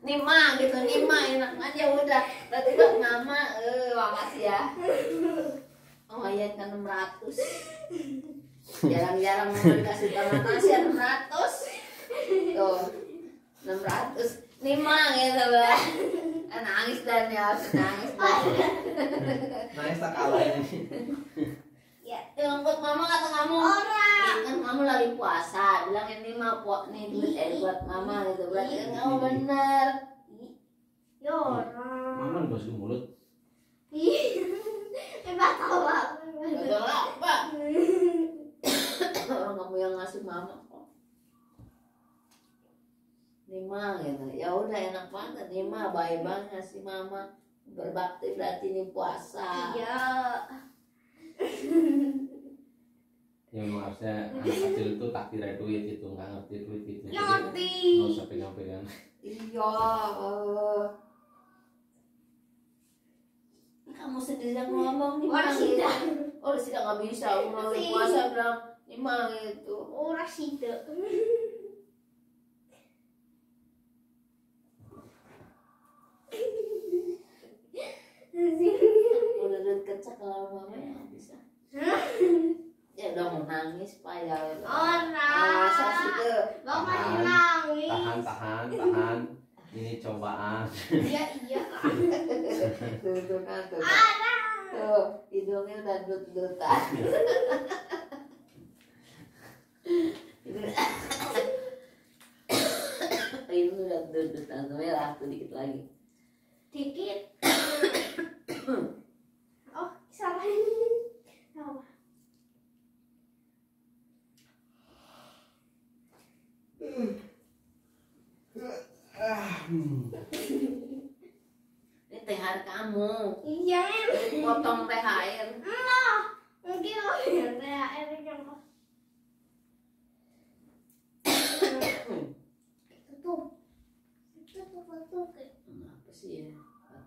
Nima gitu, Nima enak aja udah. Berarti buat mama, makasih ya. Oh iya kan 600. Jarang-jarang mama dikasih tangan nasi 600. Tuh 600. Nima gitu lah. Nangis dan ya, nangis dan. Nangis tak kalah ini. Ya, buat mama kata kamu. Orang. Kan kamu lagi puasa, bilang ini mah nih duit buat mama gitu. Berarti kan kamu bener. Ya orang. Mama dibasuh mulut. Batal apa? Betul apa? Orang kamu yang ngasih mama kok. Nima gitu. Ya udah enak banget Nima, baik banget ngasih mama. Berbakti berarti ini puasa. Iya. Yang harusnya anak kecil itu tak kira duit itu, nggak ngerti duit itu. Ya ngerti. Nggak usah pegang-pegang. Iya. Kamu sendiri yang ngomong nih Orang gitu. sida. Oh sida nggak bisa. Aku lagi puasa bilang Nima gitu. Orang sida. Udah deket sama mama ya nggak bisa. Ya udah mau nangis pak ya. Orang. Masa sih tuh. Bapak nangis. Tahan. Ini cobaan. Iya. Tuh kan tuh. Ada. Tuh hidungnya udah dut-dutan. Ini udah dut-dutan. Merah tuh dikit lagi. Dikit. Oh, salah ini. Apa? Ini THR kamu. Iya. Potong THR. Mungkin lo ya THR yang tutup. Apa sih ya?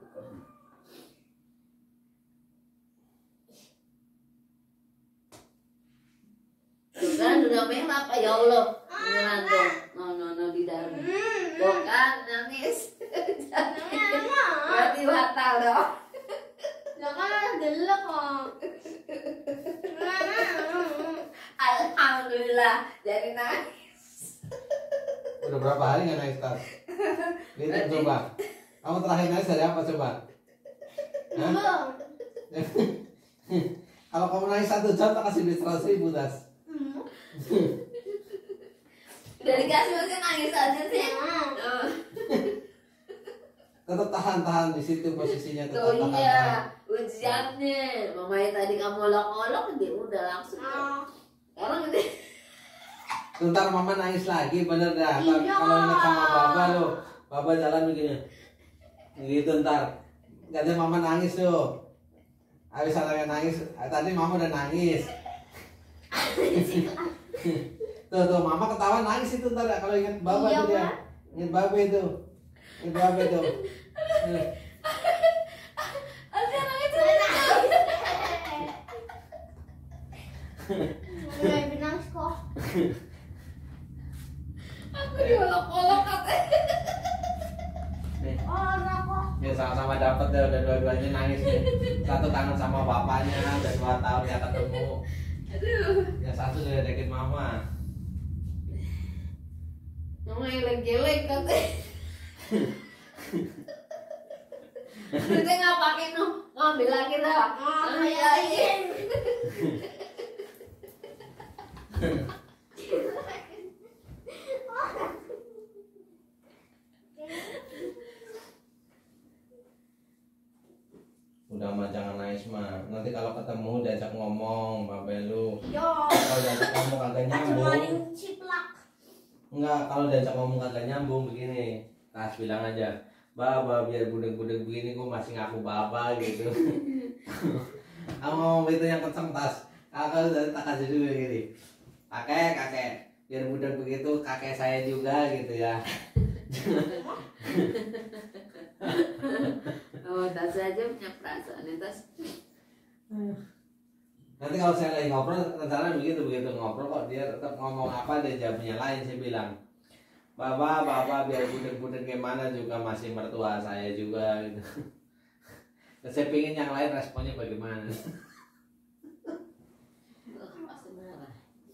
Tuh kan udah merah apa ya Allah. Beneran dong. No di dalam. Tuh kan nangis. Berarti batal dong. Jangan gelap kok. Alhamdulillah jadi nangis. Udah berapa hari nggak nangis tas? Lihat coba. Kamu terakhir nangis dari apa coba? Hah? Kalau kamu nangis 1 jam tak kasih duit 100.000 tas. Dari kasih masih nangis aja sih. Tetap tahan di situ posisinya, tetap Tuh tahan. iya, ujiannya. Mamanya tadi kamu olok-olok, dia udah langsung. Sekarang ini. Ntar mama nangis lagi, bener dah. Iya. Kalau ingat sama baba lo, baba jalan begini. Gitu ntar. Katanya mama nangis tuh. Habis anaknya nangis, tadi mama udah nangis. Tuh mama ketawa nangis itu ntar kalau ingat baba Iya, tuh dia. Ingat baba itu. Ingat baba itu. Asyik nangis. Mulai nangis kok. Aku diolok-olok katanya. Orang kok. Ya sama-sama dapat deh, udah dua-duanya nangis nih. Satu kangen sama bapaknya, udah 2 tahun ya ketemu. Aduh. Yang satu udah deketin mama. Mama gelek-gelek katanya. Kita nggak pakai no, ngambil lagi dah. Iya. Udah mah jangan nangis mah. Nanti kalau ketemu diajak ngomong, babe lu. Yo. Kalau diajak ngomong kagak nyambung. Acumanin ciplak. Enggak, kalau diajak ngomong kagak nyambung begini. Kas bilang aja, Baba biar budek-budek begini gue masih ngaku baba gitu. Kamu ngomong itu yang kenceng tas. Kakak udah tak kasih dulu gini. Kakek, biar budek begitu kakek saya juga gitu ya. Oh, tas aja punya perasaan tas. Nanti kalau saya lagi ngobrol, rencana begitu ngobrol kok dia tetap ngomong apa dia jawabnya lain. Saya bilang, Bapak biar budek-budek gimana juga masih mertua saya juga gitu. Saya pingin yang lain responnya bagaimana. Masih marah.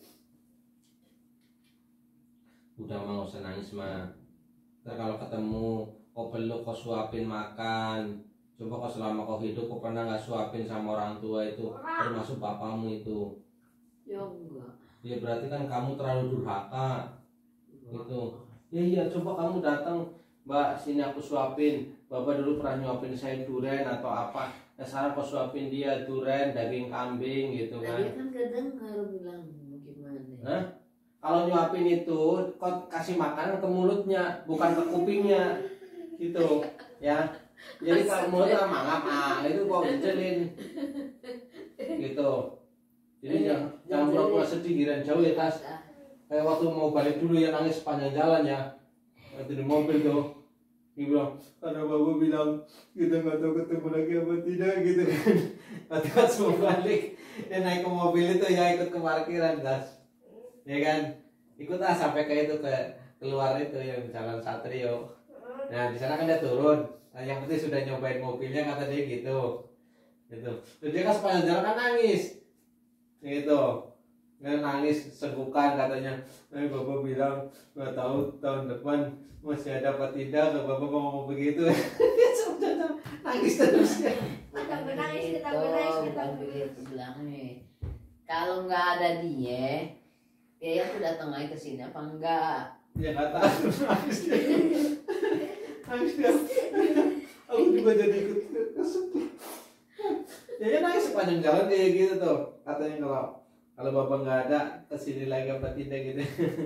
Udah mau usah nangis mah. Ntar kalau ketemu kau peluk, kau suapin makan. Coba kau selama kau hidup kau pernah nggak suapin sama orang tua itu, termasuk bapakmu itu. Ya enggak. Ya berarti kan kamu terlalu durhaka gitu. Ya iya, coba kamu datang, Mbak sini aku suapin. Bapak dulu pernah nyuapin saya duren atau apa. Nah, sekarang kau suapin dia duren, daging kambing gitu Nah, kan. dia kan kedengar bilang gimana. Hah? Kalau nyuapin itu kau kasih makanan ke mulutnya, bukan ke kupingnya gitu ya. Jadi kalau mulutnya mangap, itu kau jejelin gitu. Jadi jangan pura-pura sedih, giran jauh ya Tas. Kayak waktu mau balik dulu ya nangis sepanjang jalan ya. Waktu di mobil tuh dia bilang, karena bapak bilang kita nggak tahu ketemu lagi apa tidak gitu kan. Waktu pas mau balik dia naik ke mobil itu ya, ikut ke parkiran gas, ya kan, ikut sampai ke itu, ke keluar itu yang jalan Satrio. Nah di sana kan dia turun. Nah, yang penting sudah nyobain mobilnya kata dia gitu. Terus dia kan sepanjang jalan kan nangis gitu. Nggak nangis segukan katanya. Bapak bilang nggak tahu tahun depan masih ada apa tidak. Bapak ngomong begitu. Dia sudah nangis terus ya. Kita menangis, kita Itu, menangis, kita bukan menangis. begitu bilangnya. Kalau nggak ada dia ya tuh datang lagi ke sini apa enggak? Dia nggak tahu, nangis dia. Nangis dia. Aku juga jadi ikut kesedih. Ya nangis sepanjang jalan kayak gitu tuh. Katanya kalau bapak nggak ada kesini lagi apa tidak gitu.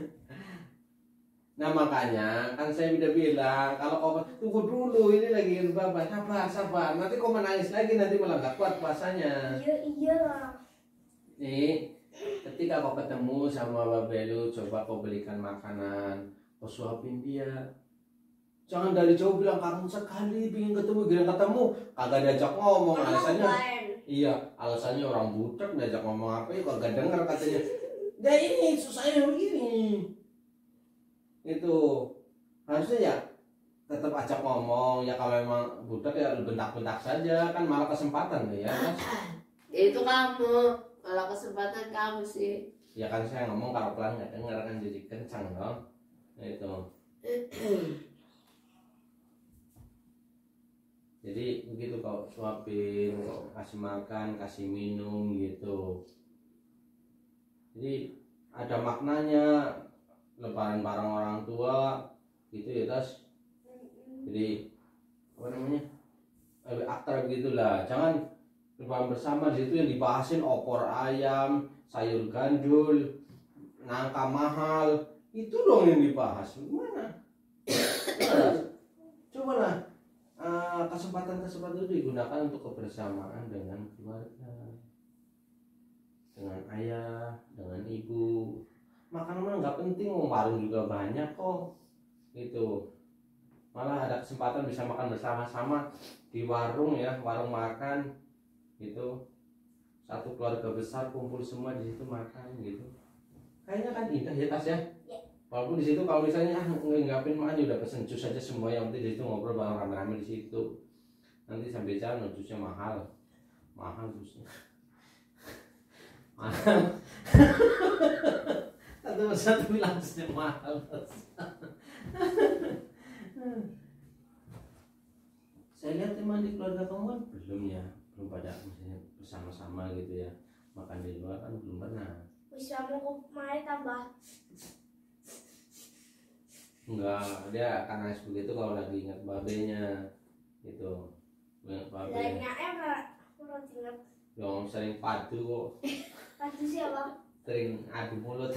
Nah makanya kan saya udah bilang kalau kau tunggu dulu, ini lagi bapak, sabar, nanti kau menangis lagi, nanti malah nggak kuat puasanya. Iya lah. Nih ketika kau ketemu sama bapak lu, coba kau belikan makanan, kau suapin dia. Jangan dari jauh bilang kangen sekali, pengen ketemu, kagak diajak ngomong, alasannya. Iya, alasannya orang budak, diajak ngomong apa ya kagak denger katanya. Ya ini susahnya begini. Itu harusnya ya tetap ajak ngomong ya, kalau emang budak ya bentak-bentak saja kan, malah kesempatan tuh ya Mas. Itu kamu, malah kesempatan kamu sih. Ya kan saya ngomong kalau pelan nggak denger kan, jadi kencang dong. Itu. Jadi begitu kau suapin, kau kasih makan, kasih minum gitu. Jadi ada maknanya, lebaran bareng orang tua gitu ya Tas. Jadi apa namanya, lebih akrab gitulah. Jangan lebaran bersama di situ yang dibahasin opor ayam, sayur gandul, nangka mahal, itu dong yang dibahas. Gimana? Coba lah. Kesempatan-kesempatan itu digunakan untuk kebersamaan dengan keluarga, dengan ayah, dengan ibu. Makan mah nggak penting, warung juga banyak kok gitu. Malah ada kesempatan bisa makan bersama-sama di warung ya, warung makan gitu. Satu keluarga besar kumpul semua di situ makan gitu. Kayaknya kan indah ya Tas ya. Walaupun di situ kalau misalnya nggapin makan udah pesen jus aja semua, yang penting di situ ngobrol bareng rame-rame di situ. Nanti sambil jalan jusnya mahal jusnya. Mahal. Satu bilang jusnya mahal. Saya lihat teman di keluarga kamu kan belum ya, belum pada misalnya bersama-sama gitu ya, makan di luar kan belum pernah. Bisa mau kemana tambah? Enggak, dia akan nangis begitu kalau lagi ingat babenya gitu. Ingat babe. Lainnya menurut ingat. Yang sering padu kok. Pasti siapa? Sering adu mulut.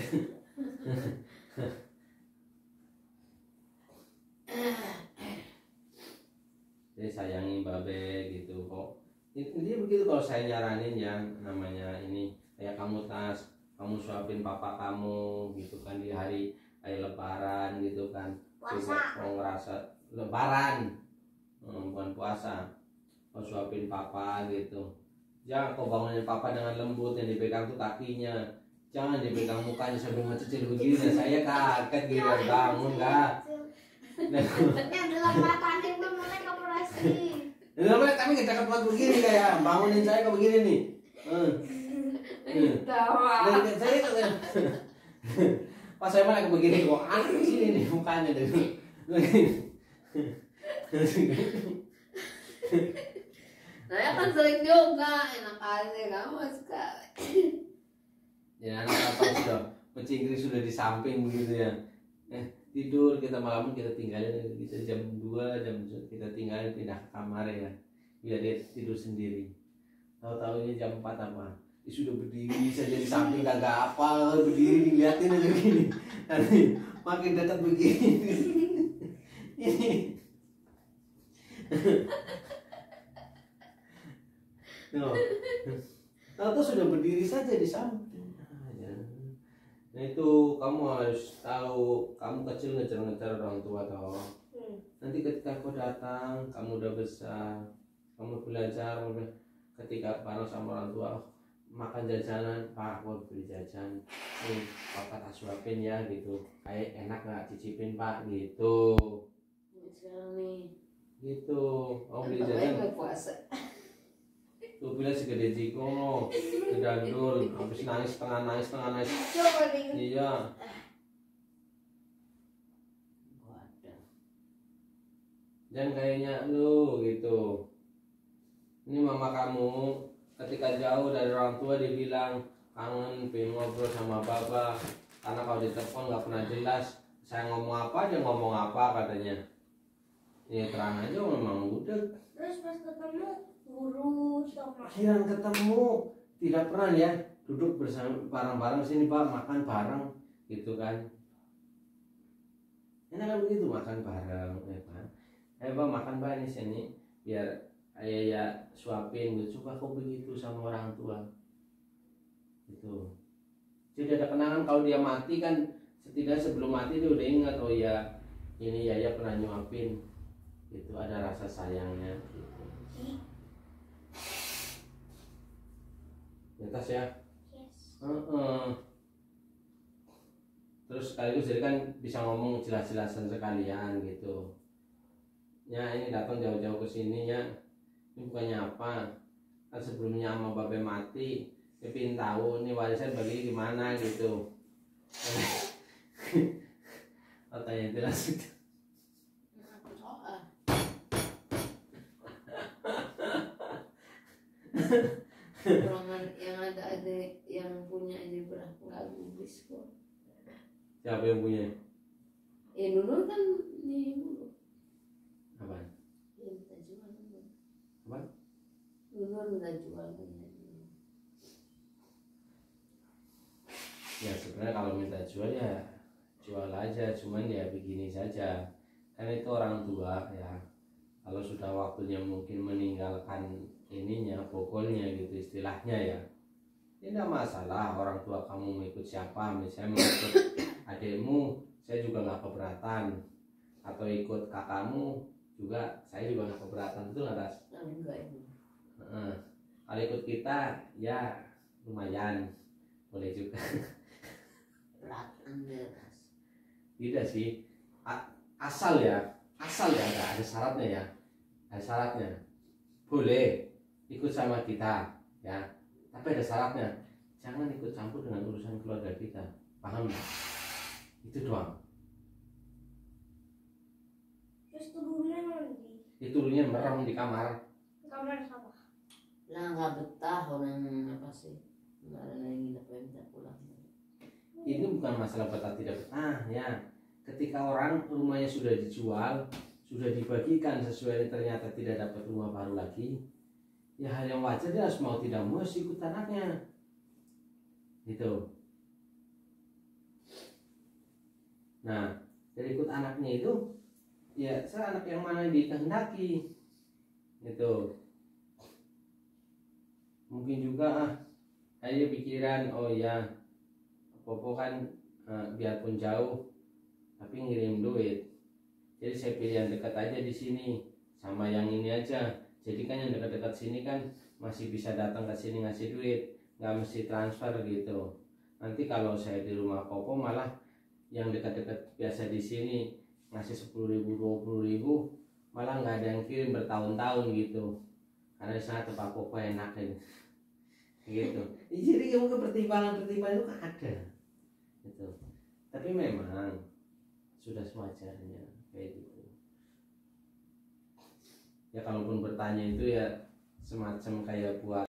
Jadi sayangi babe gitu kok. Intinya begitu kalau saya nyaranin ya, namanya ini kayak kamu Tas, kamu suapin papa kamu gitu kan di hari kayak lebaran gitu kan. Puasa. Coba mau ngerasa lebaran, bukan puasa. Kau suapin papa gitu. Jangan kau bangunin papa dengan lembut, yang dipegang tuh kakinya. Jangan dipegang mukanya sambil mengecil begini. Nah, saya kaget gitu bangun kak. Yang dalam matanya belum mulai operasi. Nah, kami cakap banget begini kayak bangunin saya kok begini nih. Tawa. Dan saya pas saya malah begini kok aneh sini nih mukanya deh. Saya kan sering juga enak aja kamu sekali. Ya anak apa sudah mencingkri sudah di samping begitu ya. Tidur kita malam kita tinggalin kita jam 2 jam kita tinggalin pindah ke kamar ya biar dia tidur sendiri. Tahu-tahu ini jam 4 apa? Dia sudah berdiri saja di samping kagak apa berdiri dilihatin aja begini. Nanti makin dekat begini. Ini. No. Tahu sudah berdiri saja di samping. Nah itu kamu harus tahu kamu kecil ngejar-ngejar orang tua toh. Nanti ketika kau datang kamu udah besar kamu belajar ketika bareng sama orang tua makan jajanan pak aku beli jajan nih papa tak suapin ya gitu kayak enak nggak cicipin pak gitu Sekarang nih. gitu kamu beli jajan puasa. tuh bilang segede jiko ngedandul habis nangis setengah nangis Coba nih. iya Waduh. jangan kayaknya lu gitu ini mama kamu ketika jauh dari orang tua dia bilang kangen pengen ngobrol sama baba karena kalau di telepon nggak pernah jelas saya ngomong apa dia ngomong apa katanya ya terang aja memang udah Terus pas ketemu guru sama kiran ketemu tidak pernah ya duduk bersama bareng-bareng sini pak makan bareng gitu kan enak kan begitu makan bareng ya kan pak makan pak ini sini biar ayah ya suapin gitu suka kok begitu sama orang tua gitu jadi ada kenangan kalau dia mati kan setidaknya sebelum mati dia udah ingat oh ya ini ya pernah nyuapin itu ada rasa sayangnya gitu. Di atas ya. yes. Terus sekaligus jadi kan bisa ngomong jelas-jelasan sekalian gitu. Ya ini datang jauh-jauh ke sini ya. Ini bukannya apa? Kan sebelumnya sama babe mati, dia pengen tahu ini warisan bagi gimana gitu. Katanya jelas gitu. Ruangan yang ada yang punya aja berapa nggak gubris kok. Siapa yang punya? Nunur kan nih dulu. Apa? Ya minta jual Nunur. Apa? Nunur minta jual punya. Ya sebenarnya kalau minta jual ya jual aja, cuman ya begini saja. Kan itu orang tua ya. Kalau sudah waktunya mungkin meninggalkan ininya pokoknya gitu istilahnya ya tidak masalah orang tua kamu mau ikut siapa misalnya mau ikut adikmu saya juga nggak keberatan atau ikut kakakmu juga saya juga nggak keberatan betul nggak Tas? Enggak ini. Kalau ikut kita ya lumayan boleh juga tidak sih asal ya nggak ada syaratnya ya ada syaratnya boleh ikut sama kita ya tapi ada syaratnya jangan ikut campur dengan urusan keluarga kita paham nggak itu doang Terus turunnya mandi itu dulunya merem di kamar kamar sama Lah nggak betah orang apa sih kemarin yang nginep minta pulang. ini bukan masalah betah tidak betah ya ketika orang rumahnya sudah dijual sudah dibagikan sesuai ternyata tidak dapat rumah baru lagi ya hal yang wajar dia harus mau tidak mau ikut anaknya gitu. Nah dari ikut anaknya itu ya saya anak yang mana dikehendaki gitu mungkin juga ayo pikiran oh ya Popo kan biarpun jauh tapi ngirim duit jadi saya pilih yang dekat aja di sini sama yang ini aja jadi kan yang dekat-dekat sini kan masih bisa datang ke sini ngasih duit nggak mesti transfer gitu Nanti kalau saya di rumah Popo malah yang dekat-dekat biasa di sini ngasih 10.000 20.000 malah nggak ada yang kirim bertahun-tahun gitu, karena di sana tempat Popo enak gitu. Jadi mungkin pertimbangan itu kan ada gitu, tapi memang sudah sewajarnya kayak gitu ya. Kalaupun bertanya itu ya semacam kayak buat